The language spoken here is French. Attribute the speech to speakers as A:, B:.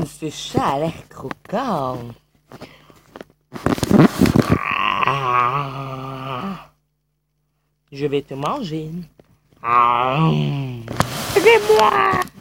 A: Ce chat a l'air croquant. Je vais te manger. Aidez-moi!